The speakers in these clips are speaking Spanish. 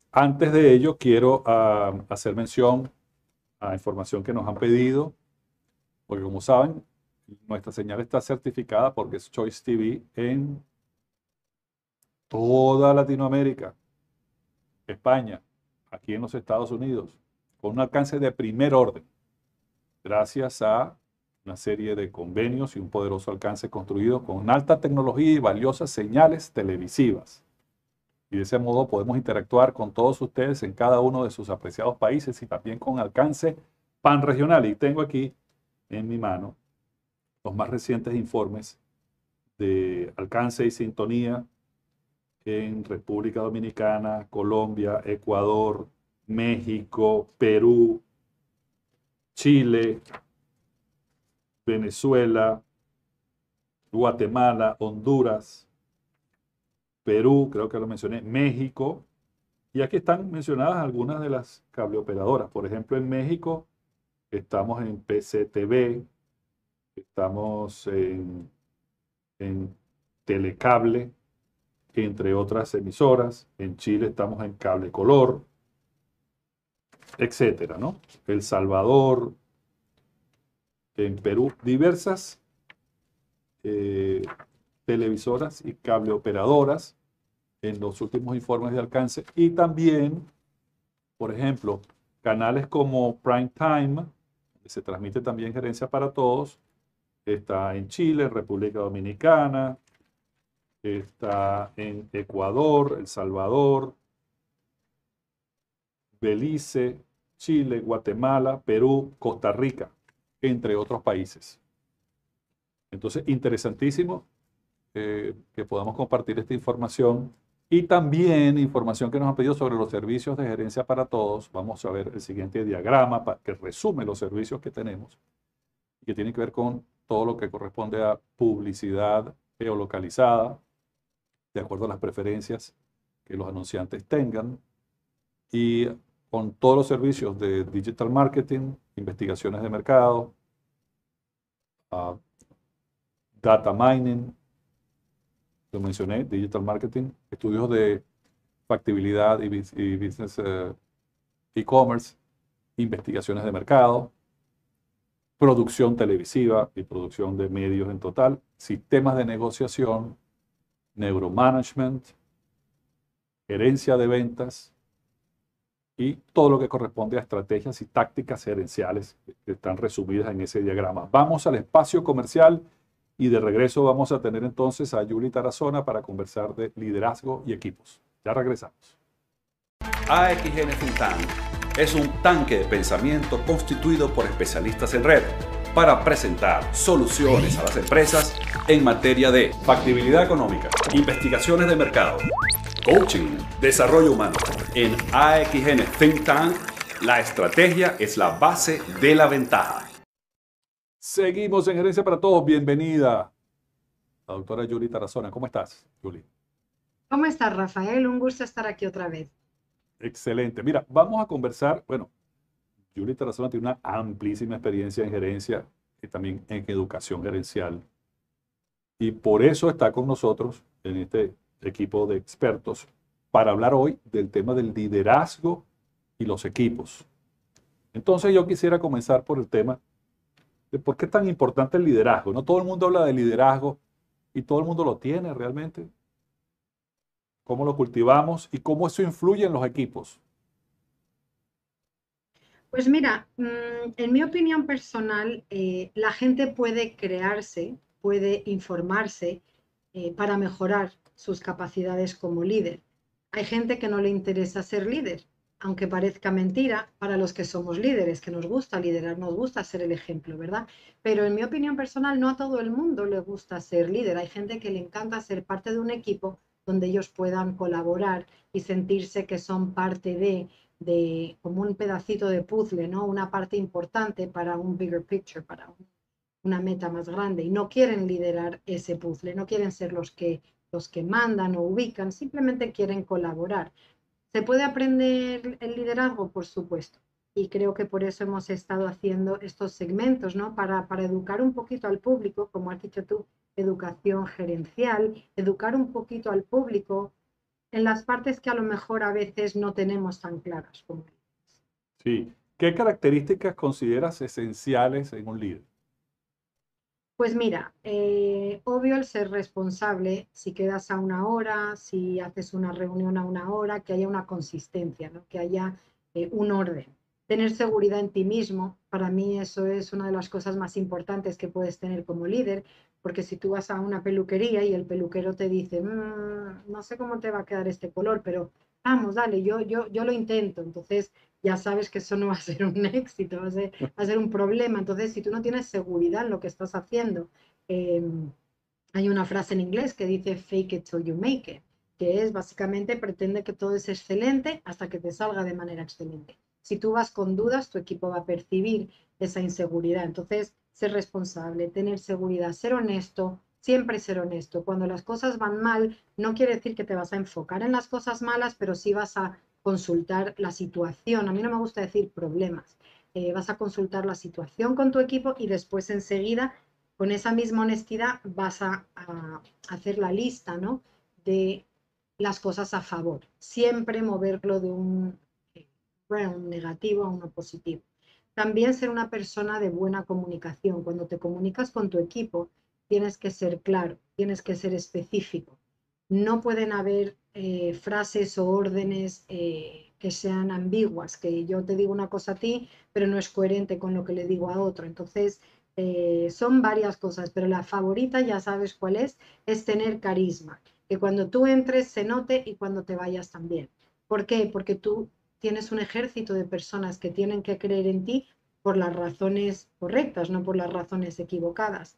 Antes de ello, quiero hacer mención a información que nos han pedido, porque como saben, nuestra señal está certificada por Guest Choice TV en toda Latinoamérica, España, aquí en los Estados Unidos, con un alcance de primer orden, gracias a una serie de convenios y un poderoso alcance construido con alta tecnología y valiosas señales televisivas. Y de ese modo podemos interactuar con todos ustedes en cada uno de sus apreciados países y también con alcance panregional. Y tengo aquí en mi mano los más recientes informes de alcance y sintonía en República Dominicana, Colombia, Ecuador, México, Perú, Chile, Venezuela, Guatemala, Honduras, Perú, creo que lo mencioné, México. Y aquí están mencionadas algunas de las cableoperadoras. Por ejemplo, en México estamos en PCTV, estamos en Telecable, entre otras emisoras. En Chile estamos en Cable Color, etcétera, ¿no? El Salvador, en Perú, diversas eh, televisoras y cableoperadoras en los últimos informes de alcance. Y también, por ejemplo, canales como Prime Time, que se transmite también Gerencia para Todos, está en Chile, en República Dominicana, está en Ecuador, El Salvador, Belice, Chile, Guatemala, Perú, Costa Rica, entre otros países. Entonces, interesantísimo que podamos compartir esta información y también información que nos han pedido sobre los servicios de gerencia para todos. Vamos a ver el siguiente diagrama que resume los servicios que tenemos y que tiene que ver con todo lo que corresponde a publicidad geolocalizada, de acuerdo a las preferencias que los anunciantes tengan, y con todos los servicios de digital marketing, investigaciones de mercado, uh, data mining, lo mencioné, digital marketing, estudios de factibilidad y business e-commerce, investigaciones de mercado, producción televisiva y producción de medios en total, sistemas de negociación, neuromanagement, gerencia de ventas y todo lo que corresponde a estrategias y tácticas gerenciales que están resumidas en ese diagrama. Vamos al espacio comercial y de regreso vamos a tener entonces a Yuli Tarazona para conversar de liderazgo y equipos. Ya regresamos. AXN Think Tank es un tanque de pensamiento constituido por especialistas en red para presentar soluciones a las empresas en materia de factibilidad económica, investigaciones de mercado, coaching, desarrollo humano. En AXN Think Tank, la estrategia es la base de la ventaja. Seguimos en Gerencia para Todos. Bienvenida, la doctora Yuli Tarazona. ¿Cómo estás, Yuli? ¿Cómo estás, Rafael? Un gusto estar aquí otra vez. Excelente. Mira, vamos a conversar. Bueno, Yuli Tarazona tiene una amplísima experiencia en gerencia y también en educación gerencial. Y por eso está con nosotros en este equipo de expertos para hablar hoy del tema del liderazgo y los equipos. Entonces yo quisiera comenzar por el tema de por qué es tan importante el liderazgo. No todo el mundo habla de liderazgo y todo el mundo lo tiene realmente. Cómo lo cultivamos y cómo eso influye en los equipos. Pues mira, en mi opinión personal, la gente puede crearse, puede informarse para mejorar sus capacidades como líder. Hay gente que no le interesa ser líder, aunque parezca mentira para los que somos líderes, que nos gusta liderar, nos gusta ser el ejemplo, ¿verdad? Pero en mi opinión personal, no a todo el mundo le gusta ser líder. Hay gente que le encanta ser parte de un equipo donde ellos puedan colaborar y sentirse que son parte de como un pedacito de puzzle, ¿no? Una parte importante para un bigger picture, para una meta más grande. Y no quieren liderar ese puzzle, no quieren ser los que mandan o ubican, simplemente quieren colaborar. ¿Se puede aprender el liderazgo? Por supuesto. Y creo que por eso hemos estado haciendo estos segmentos, ¿no? Para educar un poquito al público, como has dicho tú, educación gerencial, educar un poquito al público en las partes que a lo mejor a veces no tenemos tan claras como líderes. Sí. ¿Qué características consideras esenciales en un líder? Pues mira, obvio el ser responsable, si quedas a una hora, si haces una reunión a una hora, que haya una consistencia, ¿no? Que haya un orden. Tener seguridad en ti mismo, para mí eso es una de las cosas más importantes que puedes tener como líder, porque si tú vas a una peluquería y el peluquero te dice, no sé cómo te va a quedar este color, pero vamos, dale, yo lo intento, entonces ya sabes que eso no va a ser un éxito, va a ser un problema. Entonces, si tú no tienes seguridad en lo que estás haciendo, eh, hay una frase en inglés que dice fake it till you make it, que es básicamente pretende que todo es excelente hasta que te salga de manera excelente. Si tú vas con dudas, tu equipo va a percibir esa inseguridad. Entonces, ser responsable, tener seguridad, ser honesto, siempre ser honesto. Cuando las cosas van mal, no quiere decir que te vas a enfocar en las cosas malas, pero sí vas a consultar la situación. A mí no me gusta decir problemas. Vas a consultar la situación con tu equipo y después enseguida, con esa misma honestidad, vas a hacer la lista, ¿no? De las cosas a favor. Siempre moverlo de un realm negativo a uno positivo. También ser una persona de buena comunicación. Cuando te comunicas con tu equipo, tienes que ser claro, tienes que ser específico. No pueden haber frases o órdenes que sean ambiguas, que yo te digo una cosa a ti, pero no es coherente con lo que le digo a otro. Entonces, son varias cosas, pero la favorita, ya sabes cuál es tener carisma, que cuando tú entres se note y cuando te vayas también. ¿Por qué? Porque tú tienes un ejército de personas que tienen que creer en ti por las razones correctas, no por las razones equivocadas.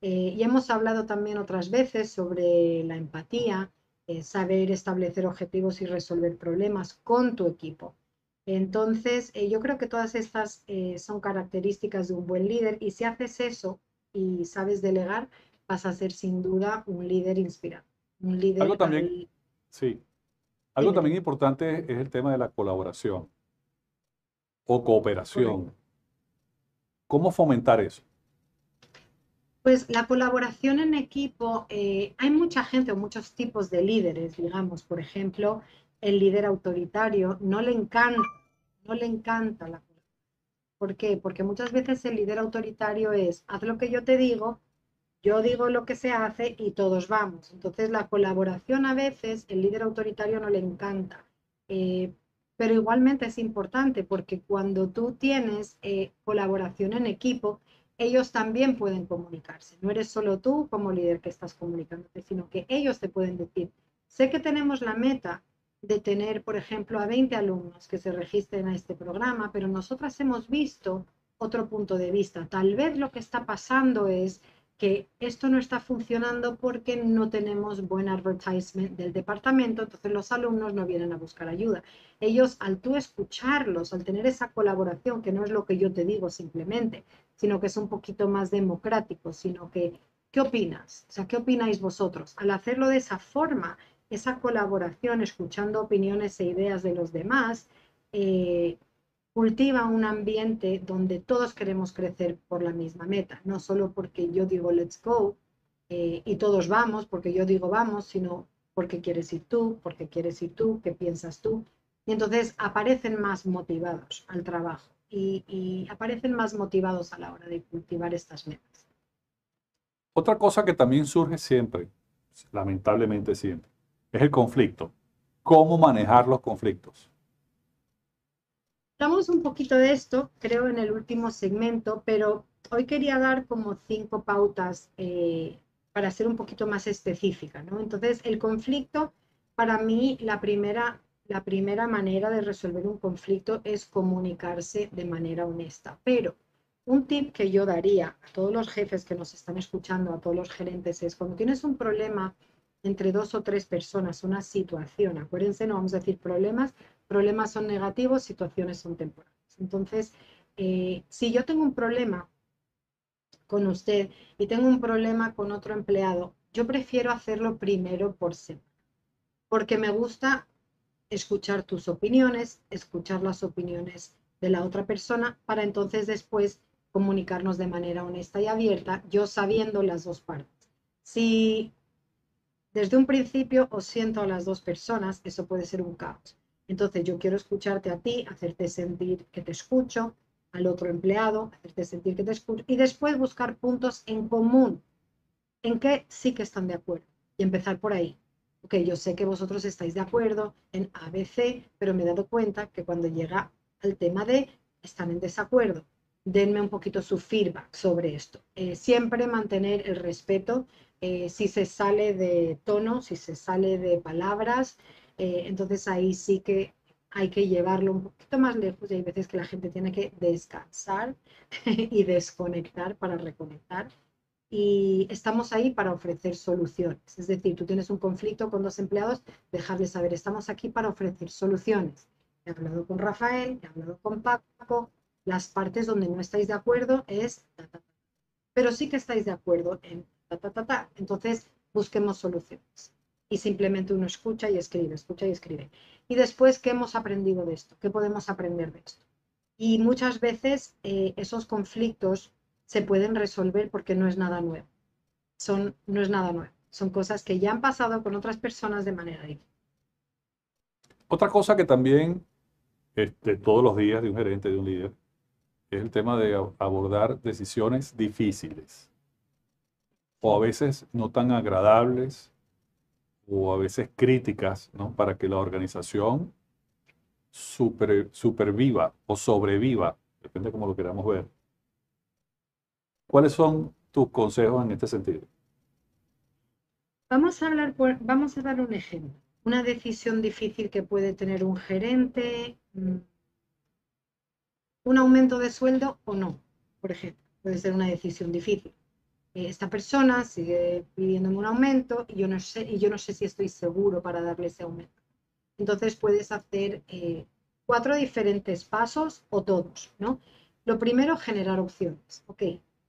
Y hemos hablado también otras veces sobre la empatía, saber establecer objetivos y resolver problemas con tu equipo. Entonces, yo creo que todas estas son características de un buen líder y si haces eso y sabes delegar, vas a ser sin duda un líder inspirado, un Algo líder también, al... sí, algo Dime, también dime. importante es el tema de la colaboración o Correcto. cooperación. ¿Cómo fomentar eso? Pues la colaboración en equipo, hay mucha gente o muchos tipos de líderes, digamos, por ejemplo, el líder autoritario no le encanta la colaboración. ¿Por qué? Porque muchas veces el líder autoritario es, haz lo que yo digo lo que se hace y todos vamos. Entonces la colaboración a veces, el líder autoritario no le encanta. Eh, pero igualmente es importante porque cuando tú tienes colaboración en equipo, ellos también pueden comunicarse. No eres solo tú como líder que estás comunicándote, sino que ellos te pueden decir, sé que tenemos la meta de tener, por ejemplo, a 20 alumnos que se registren a este programa, pero nosotras hemos visto otro punto de vista. Tal vez lo que está pasando es que esto no está funcionando porque no tenemos buen advertisement del departamento, entonces los alumnos no vienen a buscar ayuda. Ellos, al tú escucharlos, al tener esa colaboración, que no es lo que yo te digo simplemente, sino que es un poquito más democrático, sino que, ¿qué opinas? O sea, ¿qué opináis vosotros? Al hacerlo de esa forma, esa colaboración, escuchando opiniones e ideas de los demás, eh, cultiva un ambiente donde todos queremos crecer por la misma meta, no solo porque yo digo let's go y todos vamos, porque yo digo vamos, sino porque quieres ir tú, qué piensas tú. Y entonces aparecen más motivados al trabajo y aparecen más motivados a la hora de cultivar estas metas. Otra cosa que también surge siempre, lamentablemente siempre, es el conflicto. ¿Cómo manejar los conflictos? Hablamos un poquito de esto, creo, en el último segmento, pero hoy quería dar como 5 pautas para ser un poquito más específica, ¿no? Entonces, el conflicto, para mí, la primera manera de resolver un conflicto es comunicarse de manera honesta. Pero un tip que yo daría a todos los jefes que nos están escuchando, a todos los gerentes, es cuando tienes un problema entre 2 o 3 personas, una situación, acuérdense, no vamos a decir problemas son negativos, situaciones son temporales. Entonces, si yo tengo un problema con usted y tengo un problema con otro empleado, yo prefiero hacerlo primero por semana, porque me gusta escuchar tus opiniones, escuchar las opiniones de la otra persona, para entonces después comunicarnos de manera honesta y abierta, yo sabiendo las dos partes. Si desde un principio os siento a las dos personas, eso puede ser un caos. Entonces yo quiero escucharte a ti, hacerte sentir que te escucho, al otro empleado, hacerte sentir que te escucho, y después buscar puntos en común, en que sí que están de acuerdo, y empezar por ahí. Ok, yo sé que vosotros estáis de acuerdo en ABC, pero me he dado cuenta que cuando llega al tema D, están en desacuerdo. Denme un poquito su feedback sobre esto. Siempre mantener el respeto. Si se sale de tono, si se sale de palabras, entonces ahí sí que hay que llevarlo un poquito más lejos y hay veces que la gente tiene que descansar y desconectar para reconectar. Y estamos ahí para ofrecer soluciones. Es decir, tú tienes un conflicto con dos empleados, dejarles saber, estamos aquí para ofrecer soluciones. He hablado con Rafael, he hablado con Paco, las partes donde no estáis de acuerdo es ta, ta, ta. Pero sí que estáis de acuerdo en ta, ta, ta, ta. Entonces, busquemos soluciones. Y simplemente uno escucha y escribe, escucha y escribe. Y después, ¿qué hemos aprendido de esto? ¿Qué podemos aprender de esto? Y muchas veces esos conflictos se pueden resolver porque no es nada nuevo. No es nada nuevo. Son cosas que ya han pasado con otras personas de manera diferente. Otra cosa que también todos los días de un gerente, de un líder, es el tema de abordar decisiones difíciles o a veces no tan agradables o a veces críticas, ¿no? Para que la organización superviva o sobreviva, depende de cómo lo queramos ver. ¿Cuáles son tus consejos en este sentido? Vamos a dar un ejemplo. Una decisión difícil que puede tener un gerente, un aumento de sueldo o no, por ejemplo, puede ser una decisión difícil. Esta persona sigue pidiéndome un aumento y yo no sé si estoy seguro para darle ese aumento. Entonces puedes hacer 4 diferentes pasos o todos, ¿no? Lo primero, generar opciones. Ok,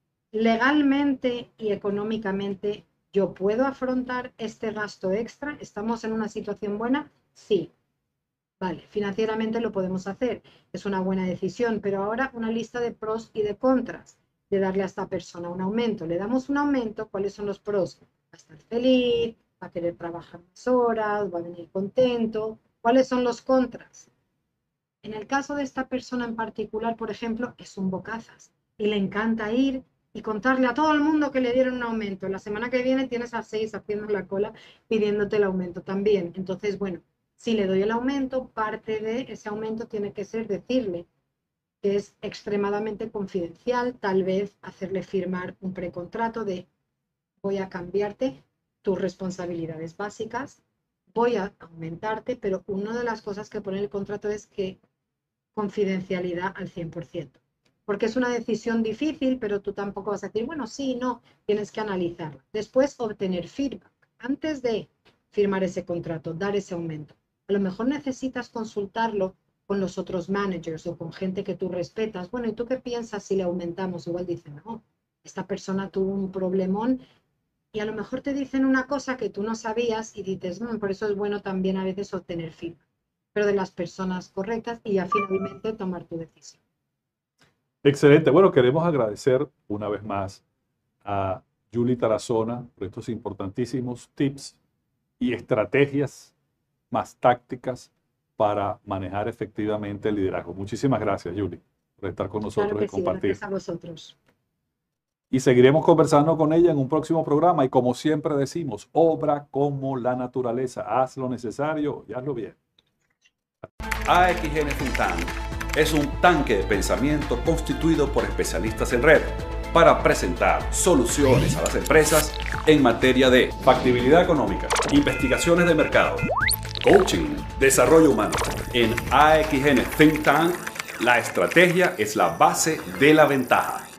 legalmente y económicamente, ¿yo puedo afrontar este gasto extra? ¿Estamos en una situación buena? Sí. Vale, financieramente lo podemos hacer. Es una buena decisión, pero ahora una lista de pros y de contras de darle a esta persona un aumento. Le damos un aumento, ¿cuáles son los pros? Va a estar feliz, va a querer trabajar más horas, va a venir contento. ¿Cuáles son los contras? En el caso de esta persona en particular, por ejemplo, es un bocazas y le encanta ir y contarle a todo el mundo que le dieron un aumento. La semana que viene tienes a 6 haciendo la cola pidiéndote el aumento también. Entonces, bueno, si le doy el aumento, parte de ese aumento tiene que ser decirle que es extremadamente confidencial, tal vez hacerle firmar un precontrato de voy a cambiarte tus responsabilidades básicas, voy a aumentarte, pero una de las cosas que pone el contrato es que confidencialidad al 100%. Porque es una decisión difícil, pero tú tampoco vas a decir, bueno, sí, no, tienes que analizarla. Después, obtener feedback. Antes de firmar ese contrato, dar ese aumento. A lo mejor necesitas consultarlo con los otros managers o con gente que tú respetas. Bueno, ¿y tú qué piensas si le aumentamos? Igual dicen, no, esta persona tuvo un problemón y a lo mejor te dicen una cosa que tú no sabías y dices, por eso es bueno también a veces obtener feedback, pero de las personas correctas y ya finalmente tomar tu decisión. Excelente. Bueno, queremos agradecer una vez más a Julie Tarazona por estos importantísimos tips y estrategias más tácticas para manejar efectivamente el liderazgo. Muchísimas gracias, Julie, por estar con nosotros Claro que y compartir. Sí, gracias a vosotros. Y seguiremos conversando con ella en un próximo programa. Y como siempre decimos, obra como la naturaleza. Haz lo necesario y hazlo bien. AXN Think Tank es un tanque de pensamiento constituido por especialistas en red para presentar soluciones a las empresas en materia de factibilidad económica, investigaciones de mercado, coaching, desarrollo humano. En AXN Think Tank, la estrategia es la base de la ventaja.